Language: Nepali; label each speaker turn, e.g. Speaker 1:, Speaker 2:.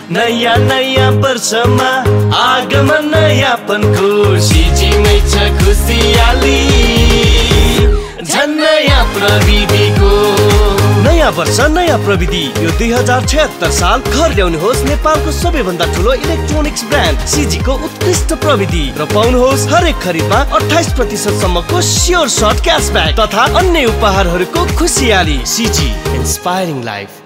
Speaker 1: नयाँ नयाँ वर्षमा आगमन नयाँपनको सिजीमै छ खुसियाली झन् नयाँ प्रविधिको। नयाँ वर्ष नयाँ प्रविधि यो 2076 साल घर ल्याउनुहोस् नेपालको सबैभन्दा ठुलो इलेक्ट्रोनिक्स ब्रान्ड सिजी को उत्कृष्ट प्रविधि र पाउनुहोस् हरेक खरिदमा 28% सम्मको स्योर सर्ट क्यासब्याक तथा अन्य उपहारहरूको खुसियाली। CG inspiring life.